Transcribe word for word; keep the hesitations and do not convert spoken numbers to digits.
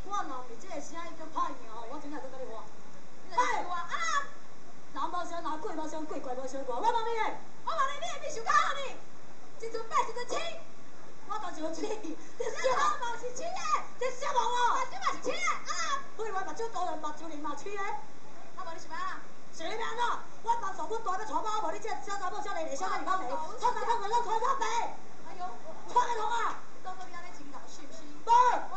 我若是这个声已经歹命吼，我真正再甲你话。哎，我啊！人无相人，鬼无相鬼，怪无相怪。我问你诶，我问你，你会受教呢？一阵拜一阵亲，我当是要亲，这小毛嘛是亲诶，这小毛哦，目睭嘛是亲诶，啊！所以我目睭大人，目睭灵嘛亲诶。啊，无你是咩啊？是咩啊？我帮助阮大要娶某，无你这小查某、小弟弟、小弟弟、小弟，穿啥穿啥，穿啥白？哎呦，穿个痛啊！当作你安尼真老是不是？无。